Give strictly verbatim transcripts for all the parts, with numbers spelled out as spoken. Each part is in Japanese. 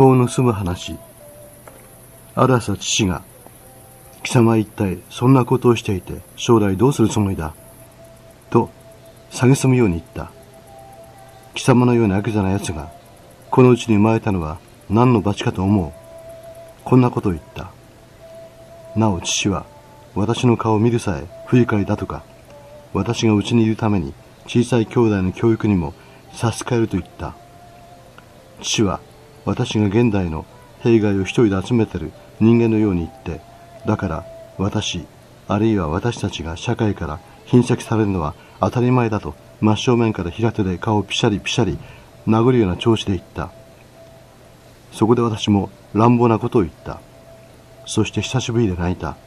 子を盗む話。ある朝父が、貴様は一体そんなことをしていて将来どうするつもりだと蔑むように言った。貴様のような悪座な奴がこのうちに生まれたのは何の罰かと思う。こんなことを言った。なお父は私の顔を見るさえ不愉快だとか、私がうちにいるために小さい兄弟の教育にも差し支えると言った。父は私が現代の弊害を一人で集めてる人間のように言って、だから私、あるいは私たちが社会から貧責されるのは当たり前だと真正面から平手で顔をピシャリピシャリ殴るような調子で言った。そこで私も乱暴なことを言った。そして久しぶりで泣いた。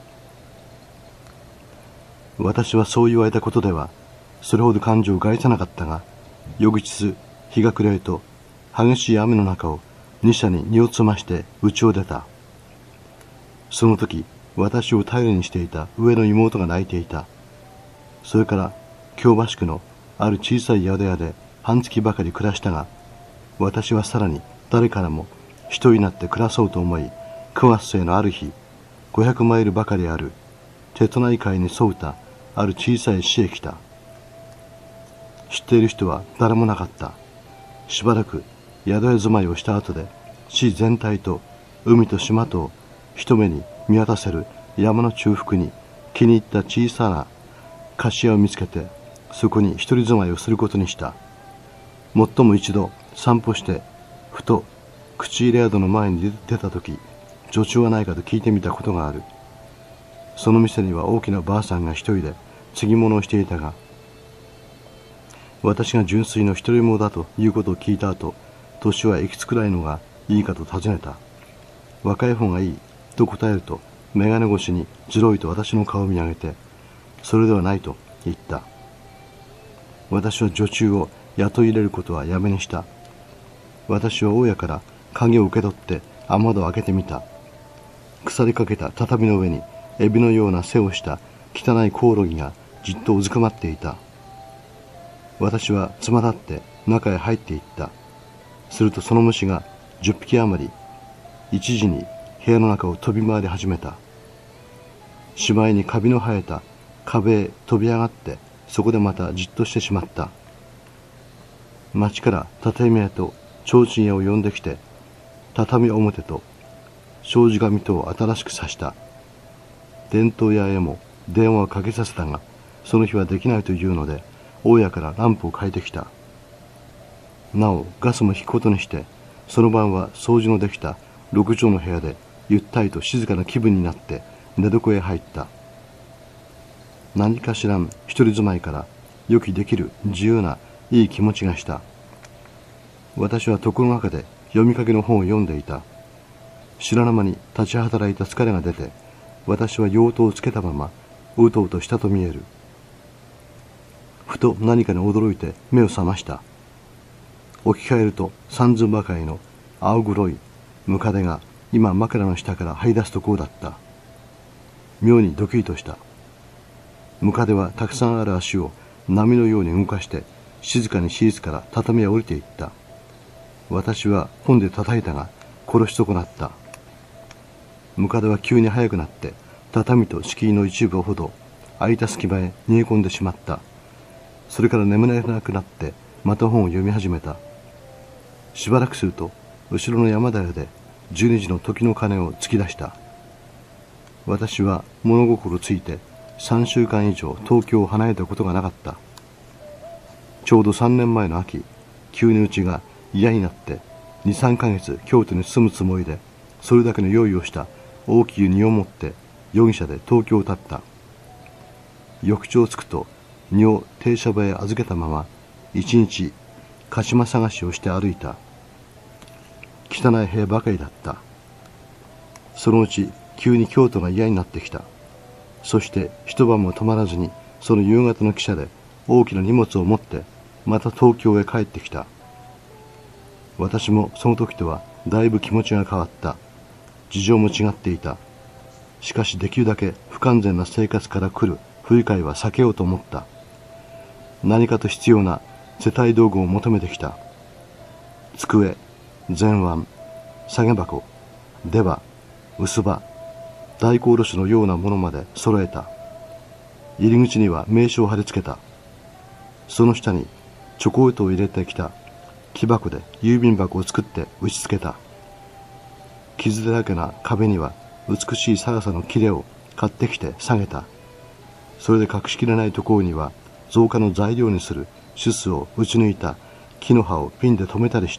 私はそう言われたことではそれほど感情を害さなかったが、翌日日が暮れると激しい雨の中を二者に荷を積まして家を出た。その時私を頼りにしていた上の妹が泣いていた。それから京橋区のある小さい宿屋で半月ばかり暮らしたが、私はさらに誰からも一人になって暮らそうと思い、くがつ末のある日、ごひゃくマイルばかりある瀬戸内海に沿うたある小さい市へ来た。知っている人は誰もなかった。しばらく宿屋住まいをした後で、市全体と海と島とを一目に見渡せる山の中腹に気に入った小さな貸し屋を見つけて、そこに一人住まいをすることにした。もっとも一度散歩してふと口入れ宿の前に出た時、女中はないかと聞いてみたことがある。その店には大きなばあさんが一人で継ぎ物をしていたが、私が純粋の一人者だということを聞いた後、年はいくつくらいのがいいかと尋ねた。若い方がいいと答えると、眼鏡越しにじろりと私の顔を見上げて、それではないと言った。私は女中を雇い入れることはやめにした。私は大家から鍵を受け取って雨戸を開けてみた。腐りかけた畳の上にエビのような背をした汚いコオロギがじっとうずくまっていた。私はつま立って中へ入っていった。するとその虫がじゅっぴき余り一時に部屋の中を飛び回り始めた。しまいにカビの生えた壁へ飛び上がってそこでまたじっとしてしまった。町から畳屋と提灯屋を呼んできて、畳表と障子紙とを新しく刺した。伝統屋へも電話をかけさせたが、その日はできないというので大家からランプを借りてきた。なおガスも引くことにして、その晩は掃除のできた六畳の部屋でゆったりと静かな気分になって寝床へ入った。何かしらん一人住まいから予期できる自由ないい気持ちがした。私は床の中で読みかけの本を読んでいた。知らぬ間に立ち働いた疲れが出て、私は用途をつけたままうとうとしたと見える。ふと何かに驚いて目を覚ました。起き返ると三寸ばかりの青黒いムカデが今枕の下から這い出すところだった。妙にドキリとした。ムカデはたくさんある足を波のように動かして静かにシーツから畳へ降りていった。私は本で叩いたが殺し損なった。ムカデは急に速くなって畳と敷居の一部ほど空いた隙間へ逃げ込んでしまった。それから眠れなくなってまた本を読み始めた。しばらくすると後ろの山田屋でじゅうにじの時の鐘を突き出した。私は物心ついてさんしゅうかん以上東京を離れたことがなかった。ちょうどさんねんまえの秋、急にうちが嫌になってにさんかげつ京都に住むつもりで、それだけの用意をした大きい荷を持って容疑者で東京を立った。翌朝着くと荷を停車場へ預けたまま一日鹿島探しをして歩いた。汚い部屋ばかりだった。そのうち急に京都が嫌になってきた。そして一晩も泊まらずにその夕方の汽車で大きな荷物を持ってまた東京へ帰ってきた。私もその時とはだいぶ気持ちが変わった。事情も違っていた。しかしできるだけ不完全な生活から来る不愉快は避けようと思った。何かと必要な世帯道具を求めてきた。机、前腕、 下げ箱、出刃、薄刃、大根おろしのようなものまで揃えた。入り口には名刺を貼り付けた。その下にチョコレートを入れてきた木箱で郵便箱を作って打ち付けた。傷だらけな壁には美しい逆さの切れを買ってきて下げた。それで隠しきれないところには造花の材料にするシュスを打ち抜いた木の葉をピンで留めたりした。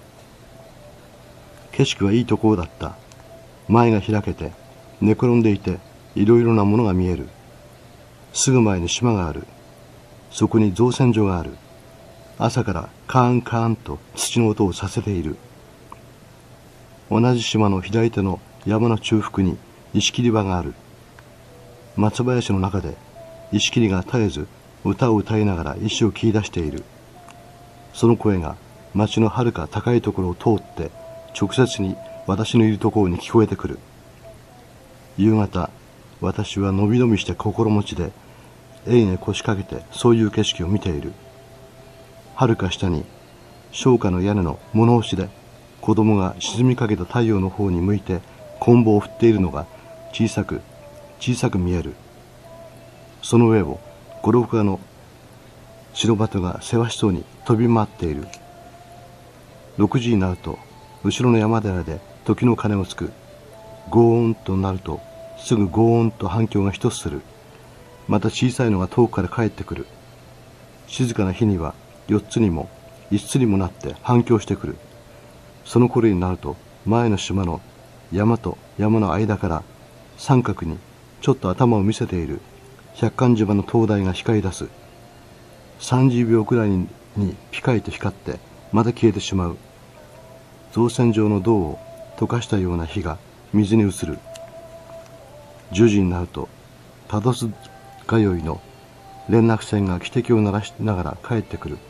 景色はいいところだった。前が開けて寝転んでいていろいろなものが見える。すぐ前に島がある。そこに造船所がある。朝からカーンカーンと土の音をさせている。同じ島の左手の山の中腹に石切り場がある。松林の中で石切りが絶えず歌を歌いながら石を切り出している。その声が町のはるか高いところを通って直接に私のいるところに聞こえてくる。夕方、私はのびのびして心持ちで永遠腰掛けてそういう景色を見ている。はるか下に商家の屋根の物干しで子供が沈みかけた太陽の方に向いて棍棒を振っているのが小さく小さく見える。その上を五六羽の白鳩がせわしそうに飛び回っている。六時になると後ろの山寺で時の鐘をつく。ゴーンとなるとすぐゴーンと反響が一つする。また小さいのが遠くから帰ってくる。静かな日には四つにも五つにもなって反響してくる。その頃になると前の島の山と山の間から三角にちょっと頭を見せている百貫島の灯台が光り出す。三十秒くらいにピカリと光ってまた消えてしまう。造船場の銅を溶かしたような火が水に映る。十時になるとパドス通いの連絡船が汽笛を鳴らしながら帰ってくる。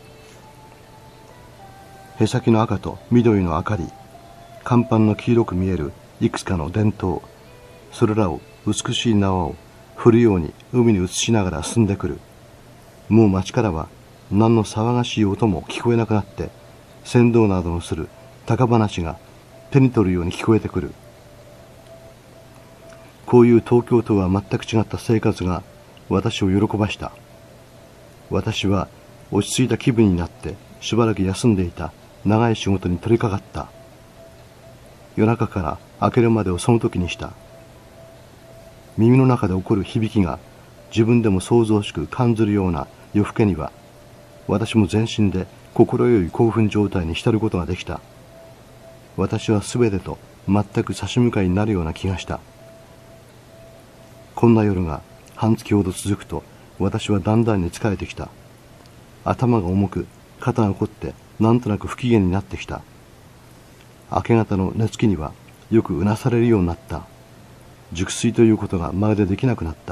へさきの赤と緑の明かり、甲板の黄色く見えるいくつかの電灯、それらを美しい縄を振るように海に移しながら進んでくる。もう町からは何の騒がしい音も聞こえなくなって、船頭などのする高話が手に取るように聞こえてくる。こういう東京とは全く違った生活が私を喜ばした。私は落ち着いた気分になってしばらく休んでいた長い仕事に取り掛かった。夜中から明けるまでをその時にした。耳の中で起こる響きが自分でも想像しく感じるような夜更けには、私も全身で心よい興奮状態に浸ることができた。私はすべてと全く差し向かいになるような気がした。こんな夜が半月ほど続くと、私はだんだんに疲れてきた。頭が重く、肩が凝って、なんとなく不機嫌になってきた。明け方の寝つきにはよくうなされるようになった。熟睡ということがまるでできなくなった。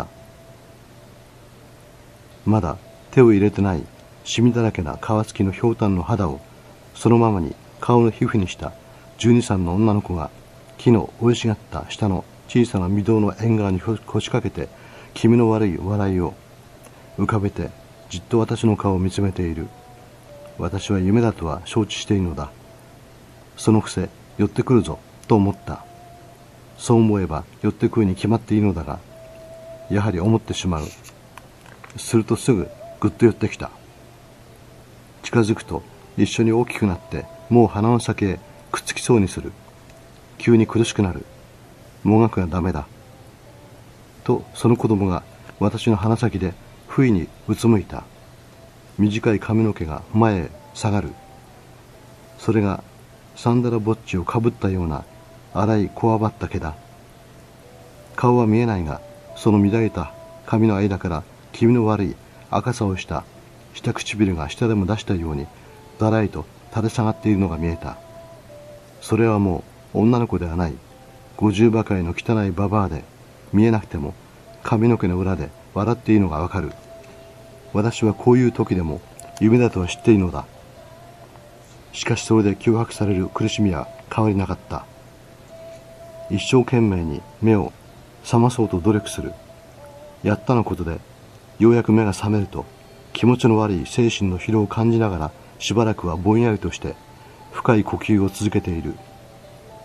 まだ手を入れてないシミだらけな皮付きのひょうたんの肌をそのままに顔の皮膚にしたじゅうに、さんの女の子が木の生い茂った下の小さな御堂の縁側に腰掛けて気味の悪い笑いを浮かべてじっと私の顔を見つめている。私は夢だとは承知しているのだ。そのくせ寄ってくるぞと思った。そう思えば寄ってくるに決まっているのだが、やはり思ってしまう。するとすぐぐっと寄ってきた。近づくと一緒に大きくなってもう鼻の先へくっつきそうにする。急に苦しくなる。もがくがダメだ。とその子供が私の鼻先で不意にうつむいた。短い髪の毛が前へ下がる。それがサンダラぼっちをかぶったような粗いこわばった毛だ。顔は見えないが、その乱れた髪の間から気味の悪い赤さをした下唇が下でも出したようにだらりと垂れ下がっているのが見えた。それはもう女の子ではない五十ばかりの汚いババアで、見えなくても髪の毛の裏で笑っているのがわかる。私はこういう時でも夢だとは知っているのだ。しかしそれで脅迫される苦しみは変わりなかった。一生懸命に目を覚まそうと努力する。やったのことでようやく目が覚めると、気持ちの悪い精神の疲労を感じながらしばらくはぼんやりとして深い呼吸を続けている。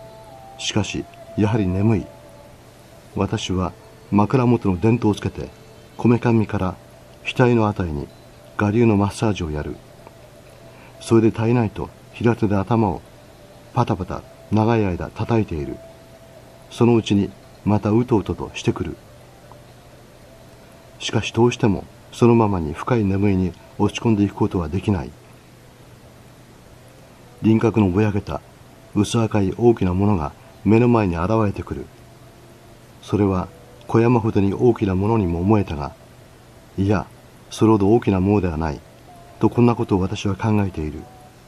しかし、やはり眠い。私は枕元の電灯をつけて、こめかみから額のあたりに我流のマッサージをやる。それで足りないと平手で頭をパタパタ長い間叩いている。そのうちにまたうとうととしてくる。しかしどうしてもそのままに深い眠りに落ち込んでいくことはできない。輪郭のぼやけた薄赤い大きなものが目の前に現れてくる。それは小山ほどに大きなものにも思えたが、いや、それほど大きなものではない、とこんなことを私は考えている。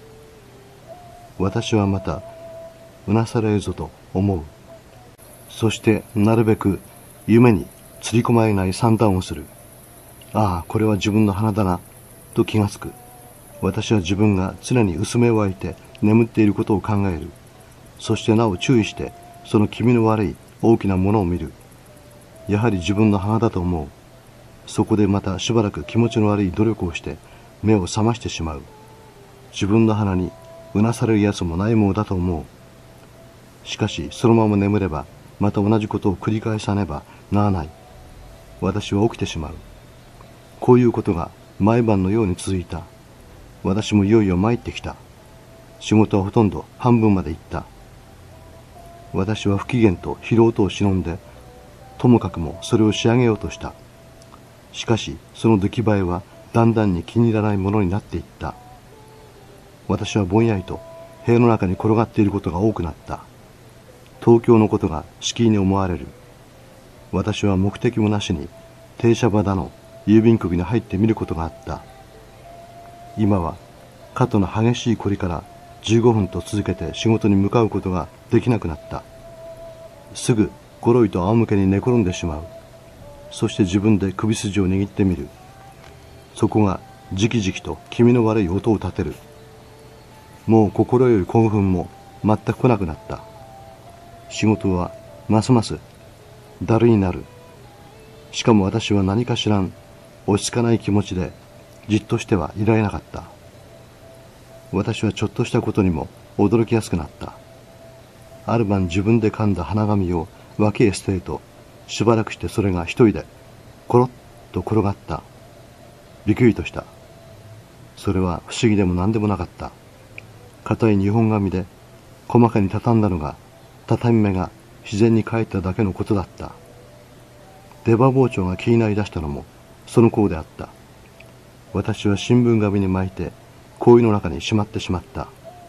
私はまた、うなされるぞと思う。そしてなるべく夢に釣り込まれない算段をする。ああ、これは自分の鼻だな、と気がつく。私は自分が常に薄めを開いて眠っていることを考える。そしてなお注意して、その気味の悪い大きなものを見る。やはり自分の鼻だと思う。そこでまたしばらく気持ちの悪い努力をして目を覚ましてしまう。自分の鼻にうなされるやつもないものだと思う。しかしそのまま眠ればまた同じことを繰り返さねばならない。私は起きてしまう。こういうことが毎晩のように続いた。私もいよいよ参ってきた。仕事はほとんど半分まで行った。私は不機嫌と疲労とを忍んで、ともかくもそれを仕上げようとした。しかしその出来栄えはだんだんに気に入らないものになっていった。私はぼんやりと部屋の中に転がっていることが多くなった。東京のことがしきりに思われる。私は目的もなしに停車場だの郵便局に入ってみることがあった。今は肩の激しいこりからじゅうごふんと続けて仕事に向かうことができなくなった。すぐゴロリと仰向けに寝転んでしまう。そして自分で首筋を握ってみる。そこがじきじきと気味の悪い音を立てる。もう心より興奮も全く来なくなった。仕事はますますだるになる。しかも私は何か知らん落ち着かない気持ちでじっとしてはいられなかった。私はちょっとしたことにも驚きやすくなった。ある晩自分で噛んだ鼻紙を脇へ捨てると、しばらくしてそれが一人でコロッと転がった。びっくりとした。それは不思議でも何でもなかった。硬い日本紙で細かに畳んだのが、畳目が自然に返っただけのことだった。出刃包丁が気になりだしたのもそのこうであった。私は新聞紙に巻いて氷の中にしまってしまった。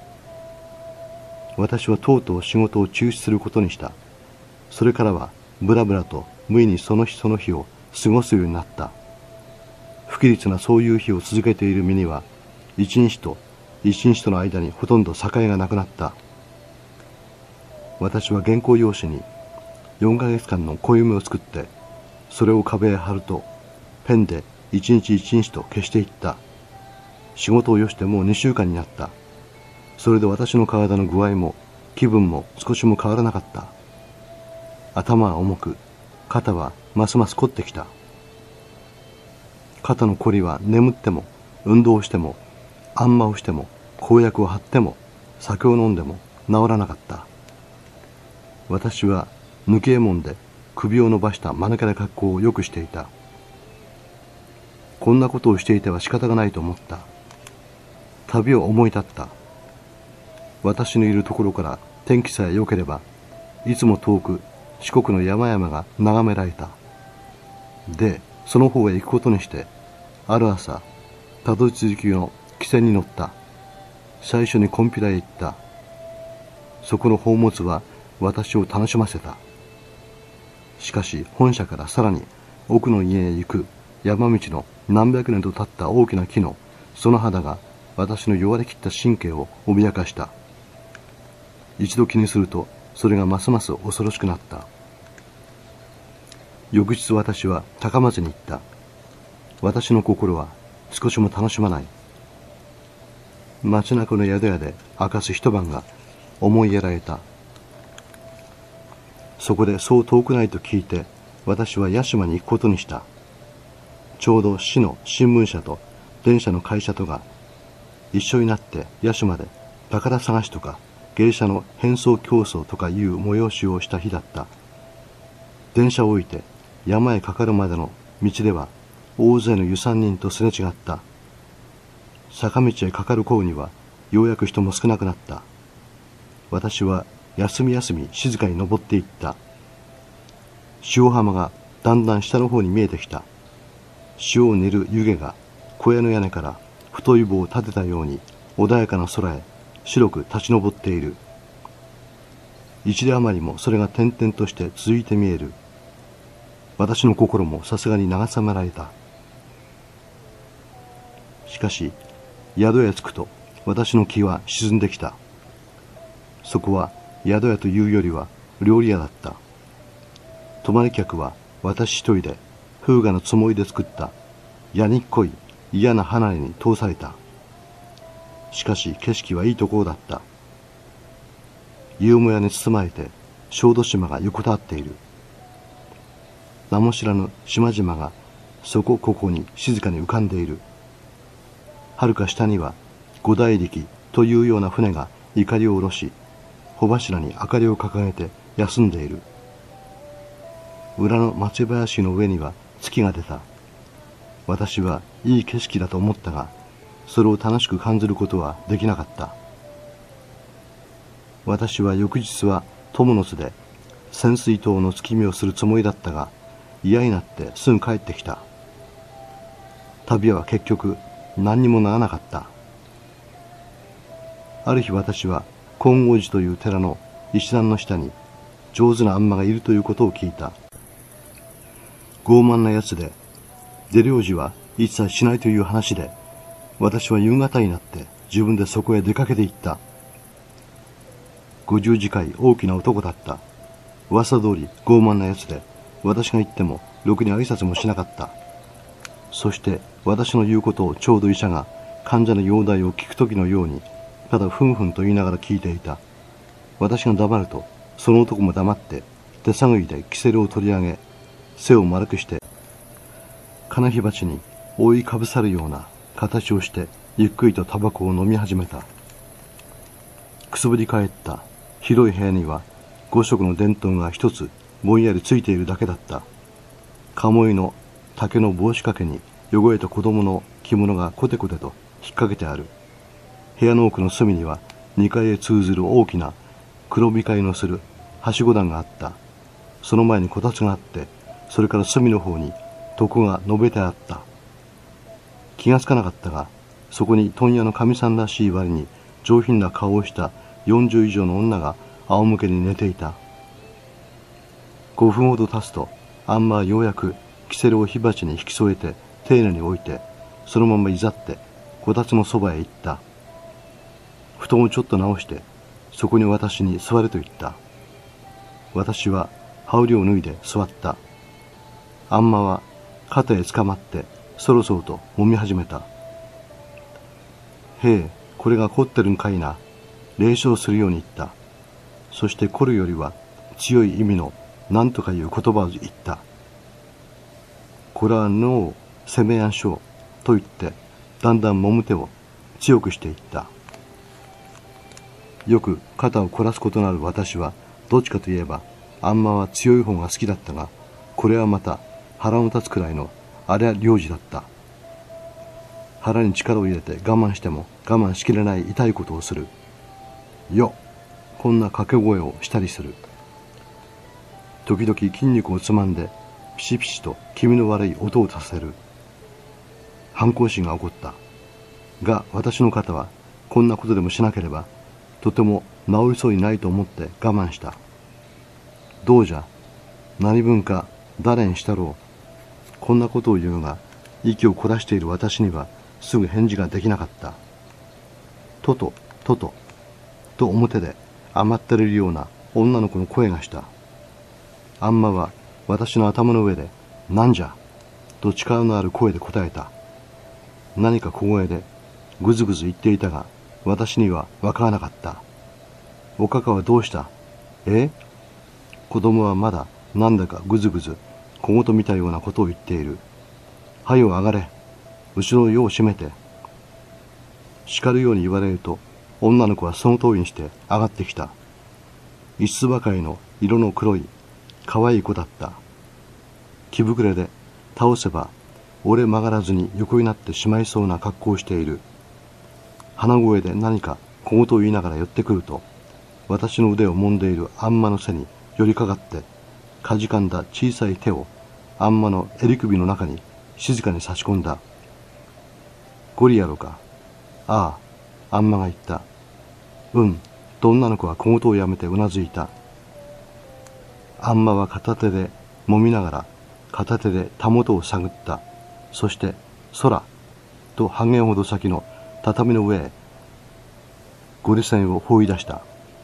私はとうとう仕事を中止することにした。それからはブラブラと無意にその日その日を過ごすようになった。不規律なそういう日を続けている身には、一日と一日との間にほとんど境がなくなった。私は原稿用紙によんかげつかんの暦を作って、それを壁へ貼ると、ペンで一日一日と消していった。仕事をよしてもうにしゅうかんになった。それで私の体の具合も気分も少しも変わらなかった。頭は重く、肩はますます凝ってきた。肩のこりは眠っても、運動しても、あんまをしても、公約を張っても、酒を飲んでも治らなかった。私は抜けもんで首を伸ばした間抜けな格好をよくしていた。こんなことをしていては仕方がないと思った。旅を思い立った。私のいるところから天気さえ良ければ、いつも遠く四国の山々が眺められた。で、その方へ行くことにして、ある朝、たどり着きの汽船に乗った。最初にコンピラへ行った。そこの宝物は私を楽しませた。しかし本社からさらに奥の家へ行く山道の何百年と経った大きな木のその肌が私の弱りきった神経を脅かした。一度気にするとそれがますます恐ろしくなった。翌日私は高松に行った。私の心は少しも楽しまない。街中の宿屋で明かす一晩が思いやられた。そこでそう遠くないと聞いて私は屋島に行くことにした。ちょうど市の新聞社と電車の会社とが一緒になって屋島で宝探しとか芸者の変装競争とかいう催しをした日だった。電車を置いて山へかかるまでの道では大勢の遊山人とすれ違った。坂道へかかる頃にはようやく人も少なくなった。私は休み休み静かに登っていった。潮浜がだんだん下の方に見えてきた。潮を練る湯気が小屋の屋根から太い棒を立てたように穏やかな空へ白く立ち上っている。一里余りもそれが点々として続いて見える。私の心もさすがに慰められた。しかし宿へ着くと私の気は沈んできた。そこは宿屋というよりは料理屋だった。泊まり客は私一人で風雅のつもりで作ったやにっこい嫌な離れに通された。しかし景色はいいところだった。夕もやに包まれて小豆島が横たわっている。名も知らぬ島々がそこここに静かに浮かんでいる。遥か下には五大力というような船が怒りを下ろし、帆柱に明かりを掲げて休んでいる。裏の松林の上には月が出た。私はいい景色だと思ったが、それを楽しく感じることはできなかった。私は翌日は友の巣で潜水塔の月見をするつもりだったが、嫌になってすぐ帰ってきた。旅は結局何にもならなかった。ある日私は金剛寺という寺の石段の下に上手なあんまがいるということを聞いた。傲慢なやつで、出領事は一切しないという話で、私は夕方になって自分でそこへ出かけて行った。五十近い大きな男だった。噂通り傲慢なやつで、私が行ってもろくに挨拶もしなかった。そして私の言うことをちょうど医者が患者の容体を聞くときのように、ただふんふんと言いながら聞いていた。私が黙ると、その男も黙って手探りでキセルを取り上げ、背を丸くして金火鉢に覆いかぶさるような形をしてゆっくりとタバコを飲み始めた。くすぶり返った広い部屋には五色の電灯が一つぼんやりついているだけだった。鴨居の竹の帽子掛けに汚れた子供の着物がコテコテと引っ掛けてある。部屋の奥の隅にはにかいへ通ずる大きな黒光りのするはしご段があった。その前にこたつがあって、それから隅の方に床が述べてあった。気がつかなかったが、そこに問屋のかみさんらしい割に上品な顔をしたよんじゅう以上の女が仰向けに寝ていた。ごふんほど経つと、あんまはようやくキセルを火鉢に引き添えて丁寧に置いて、そのままいざってこたつのそばへ行った。布団をちょっと直して、そこに私に座れと言った。私は羽織を脱いで座った。あんまは肩へつかまってそろそろと揉み始めた。へえ、これが凝ってるんかいな。冷笑するように言った。そして凝るよりは強い意味の何とかいう言葉を言った。これは脳を攻めやんしょうと言って、だんだん揉む手を強くしていった。よく肩を凝らすことのある私は、どっちかといえばあんまは強い方が好きだったが、これはまた腹の立つくらいのあれは領事だった。腹に力を入れて我慢しても我慢しきれない痛いことをする。よっ、こんな掛け声をしたりする。時々筋肉をつまんでピシピシと気味の悪い音をさせる。反抗心が起こった。が私の肩はこんなことでもしなければとても治りそうにないと思って我慢した。どうじゃ、何分か誰にしたろう。こんなことを言うが、息を凝らしている私にはすぐ返事ができなかった。とと、とと、と表で甘ったれるような女の子の声がした。あんまは私の頭の上で、なんじゃと力のある声で答えた。何か小声でぐずぐず言っていたが、私にはわからなかった。おかかはどうした？え？子供はまだなんだかぐずぐず小言みたいようなことを言っている。はよ上がれ。後ろをよう閉めて。叱るように言われると、 女の子はその通りにして上がってきた。一つばかりの色の黒い可愛い子だった。気膨れで倒せば折れ曲がらずに横になってしまいそうな格好をしている。鼻声で何か小言を言いながら寄ってくると、私の腕を揉んでいるあんまの背に寄りかかってかじかんだ小さい手をあんまの襟首の中に静かに差し込んだ。ゴリやろか。ああ、あんまが言った。うんと女の子は小言をやめてうなずいた。あんまは片手で揉みながら片手でたもとを探った。そして空と半減ほど先の畳の上へゴリ線を放り出した。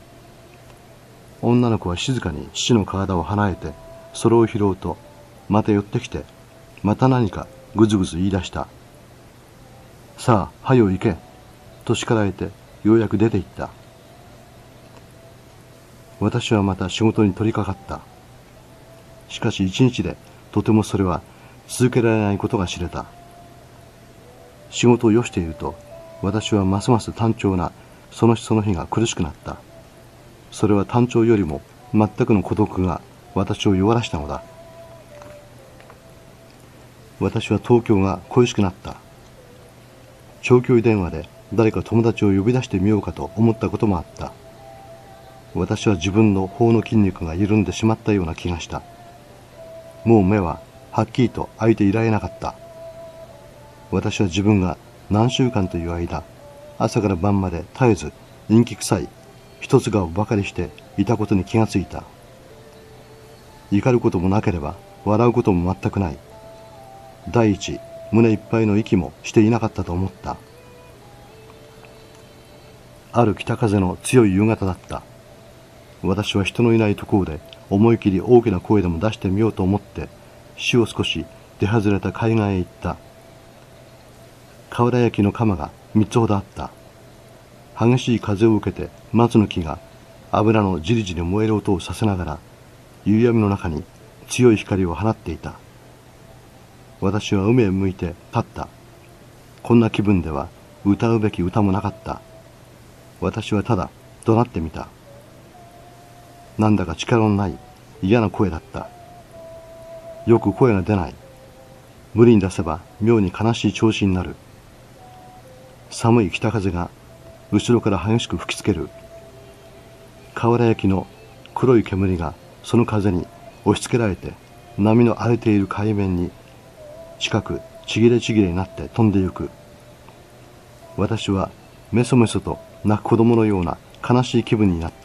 女の子は静かに父の体を離れてそれを拾うと、また寄ってきてまた何かぐずぐず言い出した。さあ、はよ行けと叱られてようやく出て行った。私はまた仕事に取り掛かった。しかし一日でとてもそれは続けられないことが知れた。仕事をよしていると私はますます単調なその日その日が苦しくなった。それは単調よりも全くの孤独が私を弱らしたのだ。私は東京が恋しくなった。長距離電話で誰か友達を呼び出してみようかと思ったこともあった。私は自分の頬の筋肉が緩んでしまったような気がした。もう目ははっきりと開いていられなかった。私は自分が何週間という間、朝から晩まで絶えず陰気臭い一つ顔ばかりしていたことに気がついた。怒ることもなければ笑うことも全くない。第一、胸いっぱいの息もしていなかったと思った。ある北風の強い夕方だった。私は人のいないところで思い切り大きな声でも出してみようと思って市を少し出外れた海岸へ行った。瓦焼きの窯が三つほどあった。激しい風を受けて松の木が油のじりじり燃える音をさせながら夕闇の中に強い光を放っていた。私は海へ向いて立った。こんな気分では歌うべき歌もなかった。私はただ怒鳴ってみた。なんだか力のない嫌な声だった。よく声が出ない。無理に出せば妙に悲しい調子になる。寒い北風が後ろから激しく吹きつける。瓦焼きの黒い煙がその風に押し付けられて波の荒れている海面に近くちぎれちぎれになって飛んでゆく。私はメソメソと泣く子供のような悲しい気分になった。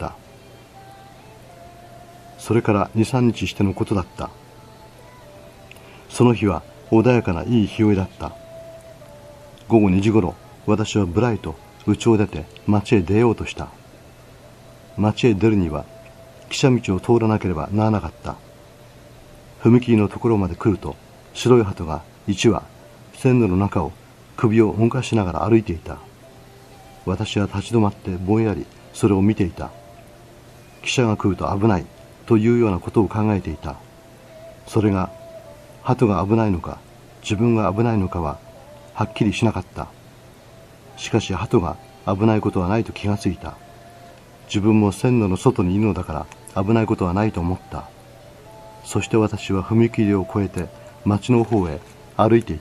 それから二三日してのことだった。その日は穏やかないい日和だった。午後にじごろ、私はブライと家を出て町へ出ようとした。町へ出るには汽車道を通らなければならなかった。踏切のところまで来ると白い鳩が一羽線路の中を首を動かしながら歩いていた。私は立ち止まってぼんやりそれを見ていた。汽車が来ると危ないというようなことを考えていた。それが鳩が危ないのか自分が危ないのかははっきりしなかった。しかし鳩が危ないことはないと気がついた。自分も線路の外にいるのだから危ないことはないと思った。そして私は踏切を越えて町の方へ歩いていった。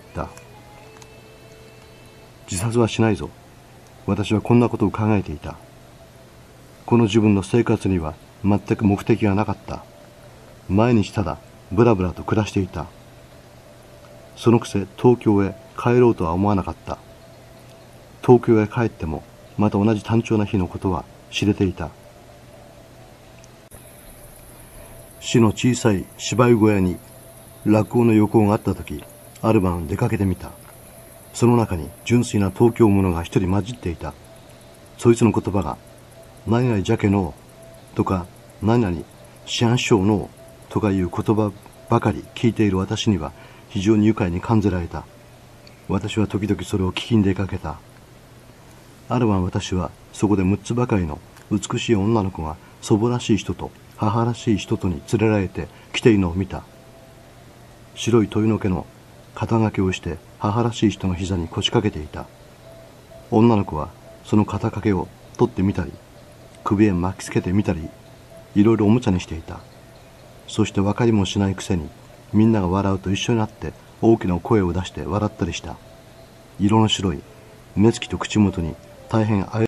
自殺はしないぞ。私はこんなことを考えていた。この自分の生活には全く目的がなかった。毎日ただブラブラと暮らしていた。そのくせ東京へ帰ろうとは思わなかった。東京へ帰ってもまた同じ単調な日のことは知れていた。市の小さい芝居小屋に落語の予行があったとき、ある晩出かけてみた。その中に純粋な東京者が一人混じっていた。そいつの言葉が、何々じゃけのとか、何々師範師匠のとかいう言葉ばかり聞いている私には非常に愉快に感じられた。私は時々それを聞きに出かけた。ある晩私はそこで六つばかりの美しい女の子が祖母らしい人と母らしい人とに連れられて来ているのを見た。白い鳥の毛の肩掛けをして母らしい人の膝に腰掛けていた。女の子はその肩掛けを取ってみたり、首へ巻きつけてみたり、いろいろおもちゃにしていた。そして分かりもしないくせに、みんなが笑うと一緒になって大きな声を出して笑ったりした。色の白い目つきと口元に大変